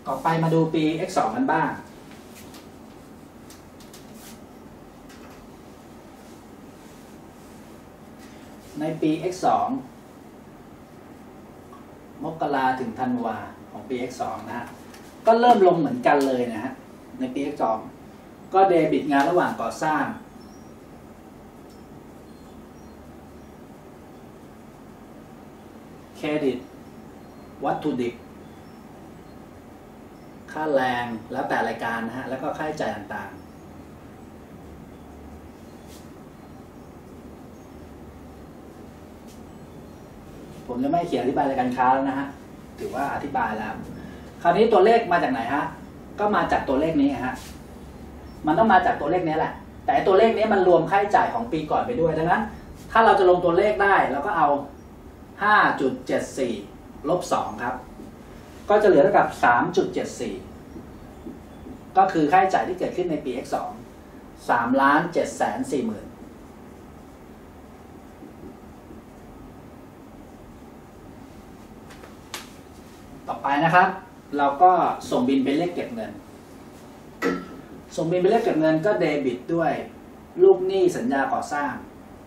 ต่อไปมาดูปี X2 กันบ้างในปี X2 มกราถึงธันวาของปี X2 นะฮะก็เริ่มลงเหมือนกันเลยนะฮะในปี X2 ก็เดบิตงานระหว่างก่อสร้างเครดิตวัตถุดิบค่าแรงแล้วแต่รายการนะฮะแล้วก็ค่าใช้จ่ายต่างๆผมจะไม่เขียนอธิบายรายการค้าแล้วนะฮะถือว่าอธิบายแล้วคราวนี้ตัวเลขมาจากไหนฮะก็มาจากตัวเลขนี้ฮะมันต้องมาจากตัวเลขนี้แหละแต่ตัวเลขนี้มันรวมค่าใช้จ่ายของปีก่อนไปด้วยดังนั้นถ้าเราจะลงตัวเลขได้เราก็เอา 5.74 ลบ 2 ครับก็จะเหลือเท่ากับ 3.74 ก็คือค่าใช้จ่ายที่เกิดขึ้นในปี X2 3,740,000 ต่อไปนะครับเราก็ส่งบินไปเลขเก็บเงินส่งบินไปเลขเก็บเงินก็เดบิตด้วยลูกหนี้สัญญาก่อสร้าง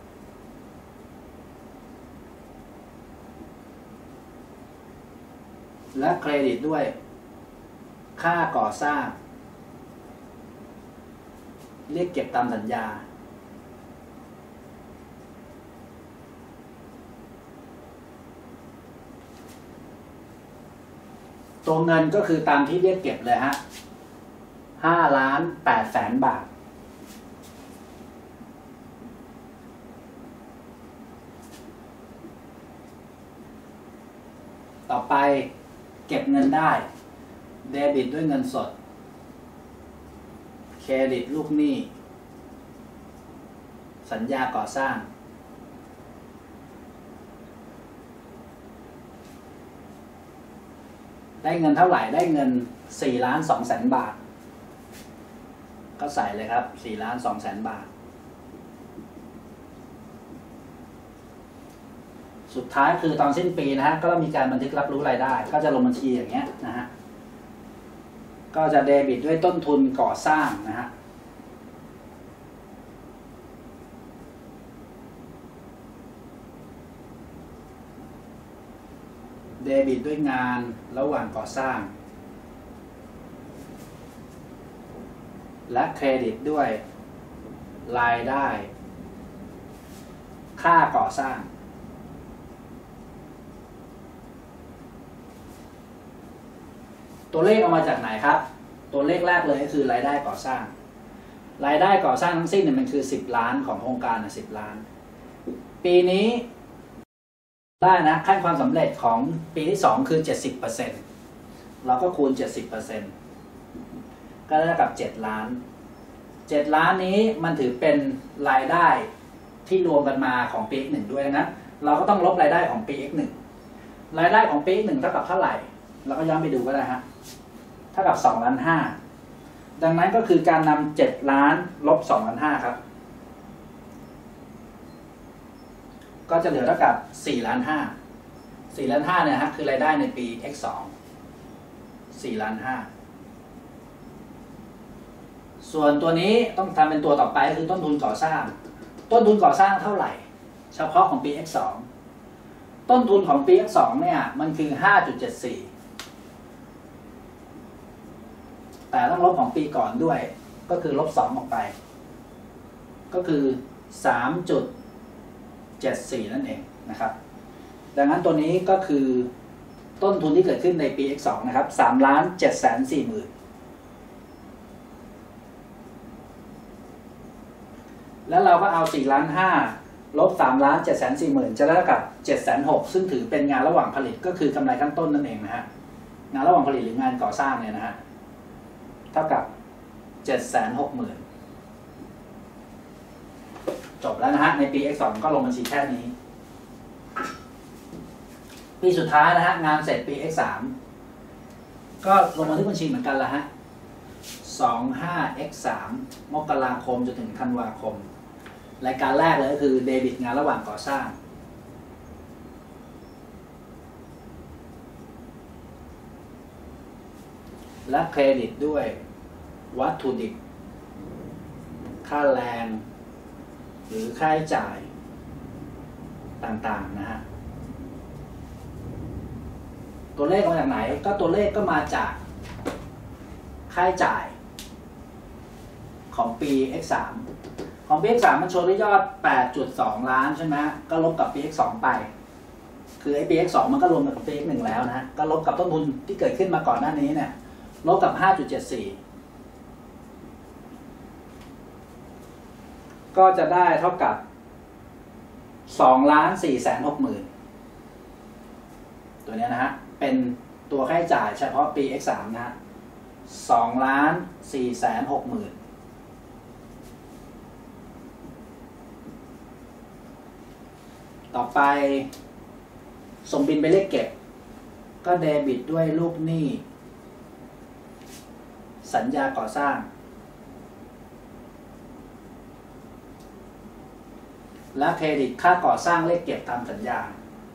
และเครดิตด้วยค่าก่อสร้างเรียกเก็บตามสัญญาตัวเงินก็คือตามที่เรียกเก็บเลยฮะ5,800,000 บาทต่อไปเก็บเงินได้เดบิตด้วยเงินสดเครดิตลูกหนี้สัญญาก่อสร้างได้เงินเท่าไหร่ได้เงิน 4,200,000 บาทก็ใส่เลยครับ 4,200,000 บาทสุดท้ายคือตอนสิ้นปีนะฮะก็ต้องมีการบันทึกรับรู้รายได้ก็จะลงบัญชีอย่างเงี้ยนะฮะก็จะเดบิตด้วยต้นทุนก่อสร้างนะฮะเดบิตด้วยงานระหว่างก่อสร้างและเครดิตด้วยรายได้ค่าก่อสร้างตัวเลขเอามาจากไหนครับตัวเลขแรกเลยก็คือรายได้ก่อสร้างรายได้ก่อสร้างทั้งสิ้นเนี่ยมันคือ10 ล้านของโครงการนะ10 ล้านปีนี้ได้นะขั้นความสำเร็จของปีที่2คือ 70% เราก็คูณ 70% ก็ได้กับ7 ล้าน7 ล้านนี้มันถือเป็นรายได้ที่รวมกันมาของปี X1 ด้วยนะเราก็ต้องลบรายได้ของปี X1 รายได้ของปี X1 เท่ากับเท่าไหร่เราก็ย้อนไปดูก็ได้ฮะเท่ากับ2,500,000ดังนั้นก็คือการนำ7 ล้านลบ2,500,000ครับก็จะเหลือเท่ากับ4,500,000เนี่ยฮะคือรายได้ในปี X2 4,500,000ส่วนตัวนี้ต้องทำเป็นตัวต่อไปก็คือต้นทุนก่อสร้างต้นทุนก่อสร้างเท่าไหร่เฉพาะของปี X2 ต้นทุนของปี X2 เนี่ยมันคือ 5.74 แต่ต้องลบของปีก่อนด้วยก็คือลบ2ออกไปก็คือ 3.74 นั่นเองนะครับดังนั้นตัวนี้ก็คือต้นทุนที่เกิดขึ้นในปี X2 นะครับ 3,740,000แล้วเราก็เอา 4,500,000 ลบ 3,740,000 จะได้กับ 760,000 ซึ่งถือเป็นงานระหว่างผลิตก็คือกำไรขั้นต้นนั่นเองนะฮะงานระหว่างผลิตหรืองานก่อสร้างเนี่ยนะฮะเท่ากับ 760,000 จบแล้วนะฮะในปี X2 ก็ลงบัญชีแค่นี้ปีสุดท้ายนะฮะงานเสร็จปี X3 ก็ลงบันทึกบัญชีเหมือนกันละฮะ 25X3 มกราคมจนถึงธันวาคมรายการแรกเลยก็คือเดบิตงานระหว่างก่อสร้าง กและเครดิตด้วยวัตถุดิบค่าแรงหรือค่าใช้จ่ายต่างๆนะฮะตัวเลขมาจากไหนก็ตัวเลขก็มาจากค่าใช้จ่ายของปี X3 ของปี X3 มันโชว์ด้วยยอด 8.2 ล้านใช่ไหมก็ลบกับปี X2 ไปคือไอ้ปี X2 มันก็รวมกับปี X1 แล้วนะก็ลบกับต้นทุนที่เกิดขึ้นมาก่อนหน้านี้เนี่ยลบกับ 5.74 ก็จะได้เท่ากับ 2,460,000 ตัวนี้นะฮะเป็นตัวค่าใช้จ่ายเฉพาะปี X3 นะฮะ 2,460,000 ต่อไปส่งบินไปเลขเก็บก็เดบิตด้วยลูกหนี้สัญญาก่อสร้างและเครดิตค่าก่อสร้างเลขเก็บตามสัญญา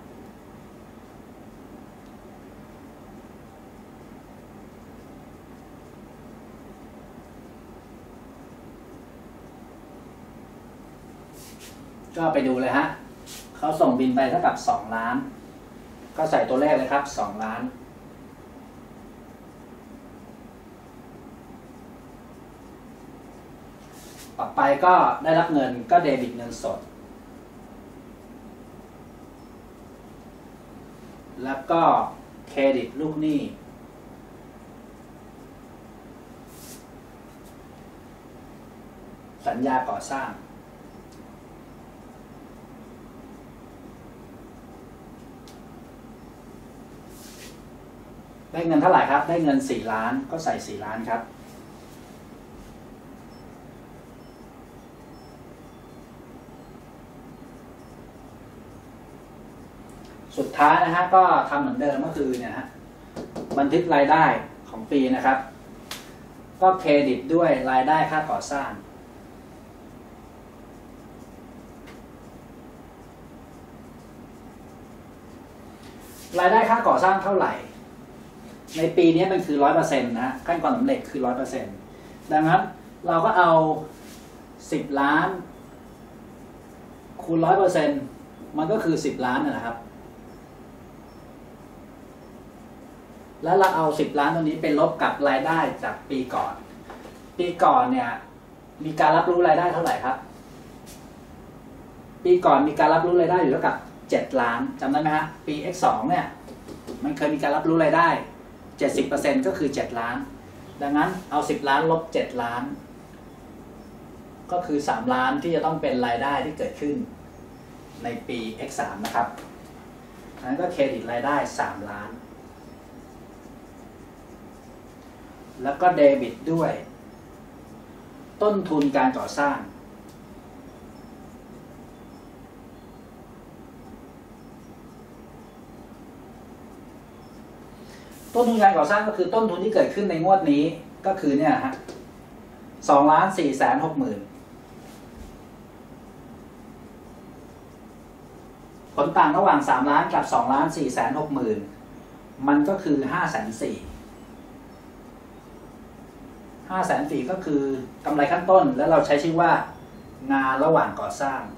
ก็ไปดูเลยฮะเขาส่งบินไปเท่ากับ2 ล้านก็ใส่ตัวเลขเลยครับ2 ล้านต่อไปก็ได้รับเงินก็เดบิตเงินสดแล้วก็เครดิตลูกหนี้สัญญาก่อสร้างได้เงินเท่าไหร่ครับได้เงิน4 ล้านก็ใส่4 ล้านครับสุดท้ายนะฮะก็ทำเหมือนเดิมก็คือเนี่ยฮะบันทึกรายได้ของปีนะครับก็เครดิตด้วยรายได้ค่าก่อสร้างรายได้ค่าก่อสร้างเท่าไหร่ในปีนี้มันคือ 100% นะขั้นความสำเร็จคือ 100% ดังนั้นเราก็เอา10 ล้านคูณ 100% มันก็คือ10 ล้านนะครับแล้วเราเอา10 ล้านตรงนี้ไปลบกับรายได้จากปีก่อนปีก่อนเนี่ยมีการรับรู้รายได้เท่าไหร่ครับปีก่อนมีการรับรู้รายได้อยู่เท่ากับ7 ล้านจำได้ไหมฮะปี X2 เนี่ยมันเคยมีการรับรู้รายได้70% ก็คือ7 ล้านดังนั้นเอา10 ล้านลบ7 ล้านก็คือ3 ล้านที่จะต้องเป็นรายได้ที่เกิดขึ้นในปี X3 นะครับนั้นก็เครดิตรายได้3 ล้านแล้วก็เดบิตด้วยต้นทุนการก่อสร้างต้นทุนการก่อสร้างก็คือต้นทุนที่เกิดขึ้นในงวดนี้ก็คือเนี่ยฮะ2,460,000ผลต่างระหว่าง3 ล้านกับ2,460,000มันก็คือ540,000 540,000ก็คือกำไรขั้นต้นแล้วเราใช้ชื่อว่างานระหว่างก่อสร้าง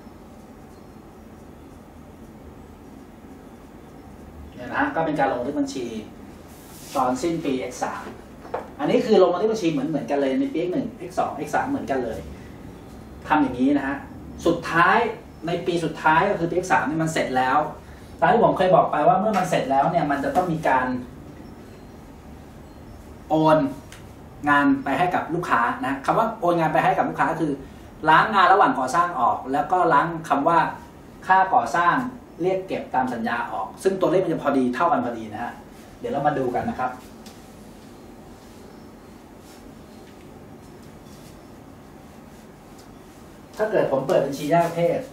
เนี่ยนะฮะก็เป็นการลงบันทึกบัญชีตอนสิ้นปี X3 อันนี้คือลงบันทึกบัญชีเหมือนกันเลยในปี X1 X2 X3 เหมือนกันเลยทำอย่างนี้นะฮะสุดท้ายในปีสุดท้ายก็คือปี X3 นี่มันเสร็จแล้วตามที่ผมเคยบอกไปว่าเมื่อมันเสร็จแล้วเนี่ยมันจะต้องมีการโอนงานไปให้กับลูกค้านะคำว่าโอนงานไปให้กับลูกค้าคือล้างงานระหว่างก่อสร้างออกแล้วก็ล้างคำว่าค่าก่อสร้างเรียกเก็บตามสัญญาออกซึ่งตัวเลขมันจะพอดีเท่ากันพอดีนะฮะเดี๋ยวเรามาดูกันนะครับถ้าเกิดผมเปิดบัญชีแยกประเภท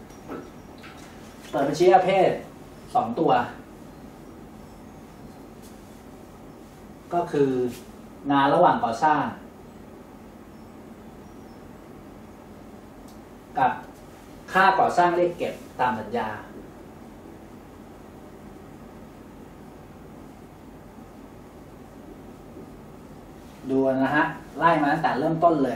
2 ตัวก็คืองานระหว่างก่อสร้างกับค่าก่อสร้างเรียกเก็บตามสัญญาดูนะฮะไล่มาตั้งแต่เริ่มต้นเลย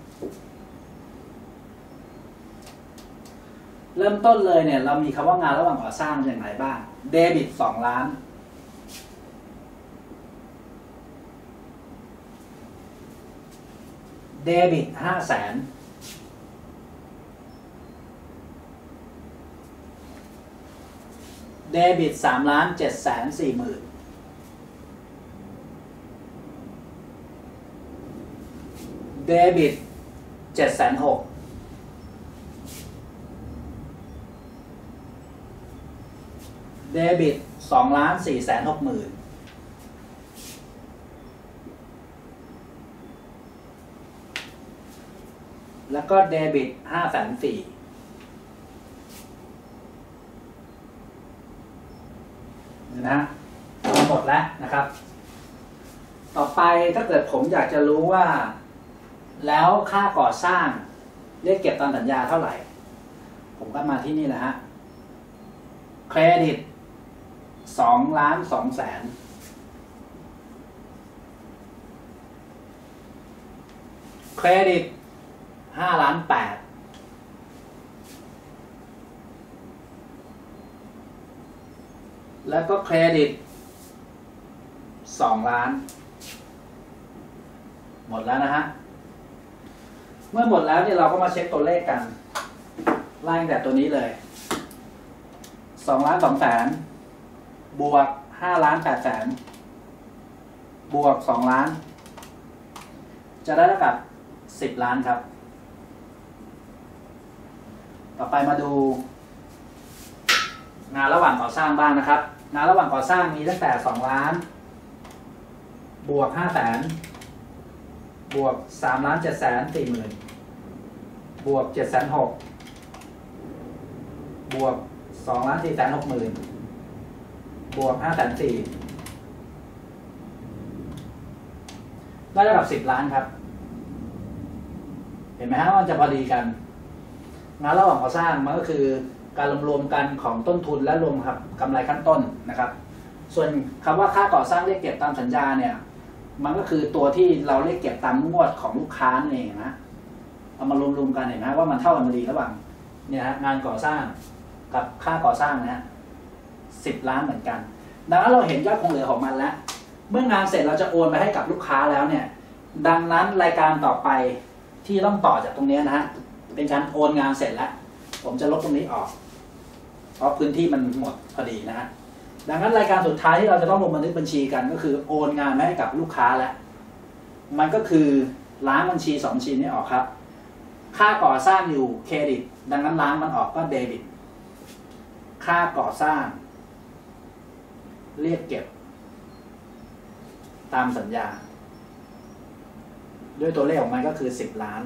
เนี่ยเรามีคำว่างานระหว่างก่อสร้างอย่างไรบ้างเดบิต2 ล้านเดบิต500,000เดบิต3,740,000เดบิต760,000เดบิต2,460,000แล้วก็เดบิต540,000นะฮะหมดแล้วนะครับ ต่อไปถ้าเกิดผมอยากจะรู้ว่าแล้วค่าก่อสร้างเรียกเก็บตามสัญญาเท่าไหร่ผมก็มาที่นี่นะฮะเครดิต2,200,000เครดิต5,800,000แล้วก็เครดิต2 ล้านหมดแล้วนะฮะเมื่อหมดแล้วเนี่ยเราก็มาเช็คตัวเลขกันไล่ตั้งแต่ตัวนี้เลย2,200,000บวก5,800,000บวก2 ล้านจะได้เท่ากับ10 ล้านครับต่อไปมาดูงานระหว่างก่อสร้างบ้างนะครับงานระหว่างก่อสร้างมีตั้งแต่2 ล้านบวก500,000บวก3,740,000บวก760,000บวก2,460,000บวก540,000ได้เท่ากับ10 ล้านครับเห็นไหมฮะว่ามันจะพอดีกันงานระหว่างก่อสร้างมันก็คือการรวมกันของต้นทุนและรวมกับกำไรขั้นต้นนะครับส่วนคำว่าค่าก่อสร้างเรียกเก็บตามสัญญาเนี่ยมันก็คือตัวที่เราเรียกเก็บตามงวดของลูกค้านั่นเองนะเอามารวมกันเห็นไหมว่ามันเท่ากันพอดีระหว่างเนี่ยฮะงานก่อสร้างกับค่าก่อสร้างนะฮะ10 ล้านเหมือนกันดังนั้นเราเห็นยอดคงเหลือของมันแล้วเมื่องานเสร็จเราจะโอนไปให้กับลูกค้าแล้วเนี่ยดังนั้นรายการต่อไปที่ต้องต่อจากตรงนี้นะฮะเป็นการโอนงานเสร็จแล้วผมจะลบตรงนี้ออกเพราะพื้นที่มันหมดพอดีนะฮะดังนั้นรายการสุดท้ายที่เราจะต้องลงบันทึกบัญชีกันก็คือโอนงานให้กับลูกค้าแล้วมันก็คือล้างบัญชี2 บัญชีนี้ออกครับค่าก่อสร้างอยู่เครดิตดังนั้นล้างมันออกก็เดบิตค่าก่อสร้างเรียกเก็บตามสัญญาด้วยตัวเลขของมันก็คือ10 ล้าน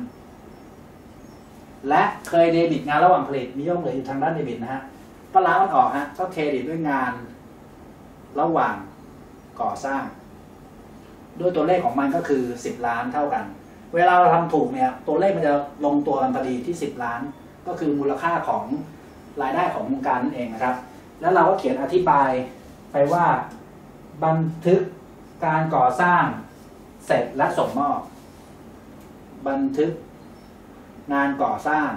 และเคยเดบิตงานระหว่างผลิตมียอดเหลืออยู่ทางด้านเดบิตนะฮะก็ล้างมันออกฮะก็เครดิตด้วยงานระหว่างก่อสร้างด้วยตัวเลขของมันก็คือ10 ล้านเท่ากันเวลาเราทำถูกเนี่ยตัวเลขมันจะลงตัวกันพอดีที่10 ล้านก็คือมูลค่าของรายได้ของโครงการนั่นเองนะครับแล้วเราก็เขียนอธิบายไปว่าบันทึกการก่อสร้างเสร็จและส่งมอบบันทึกงานก่อสร้าง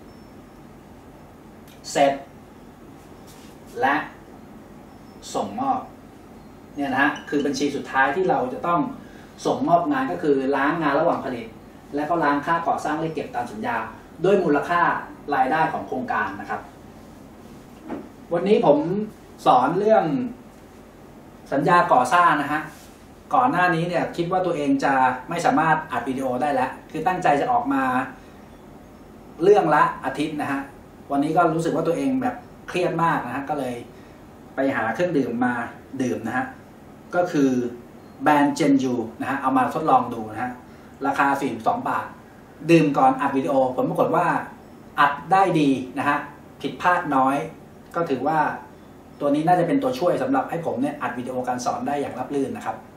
เสร็จและส่งมอบเนี่ยนะฮะคือบัญชีสุดท้ายที่เราจะต้องส่งมอบงานก็คือล้างงานระหว่างผลิตและก็ล้างค่าก่อสร้างเรียกเก็บตามสัญญาด้วยมูลค่ารายได้ของโครงการนะครับวันนี้ผมสอนเรื่องสัญญาก่อสร้างนะฮะก่อนหน้านี้เนี่ยคิดว่าตัวเองจะไม่สามารถอัดวิดีโอได้แล้วคือตั้งใจจะออกมาเรื่องละอาทิตย์นะฮะวันนี้ก็รู้สึกว่าตัวเองแบบเครียดมากนะฮะก็เลยไปหาเครื่องดื่มมาดื่มนะฮะก็คือแบรนด์เจนยูนะฮะเอามาทดลองดูนะฮะราคา42 บาทดื่มก่อนอัดวิดีโอผลปรากฏว่าอัดได้ดีนะฮะผิดพลาดน้อยก็ถือว่าตัวนี้น่าจะเป็นตัวช่วยสำหรับให้ผมเนี่ยอัดวิดีโอการสอนได้อย่างราบรื่นนะครับ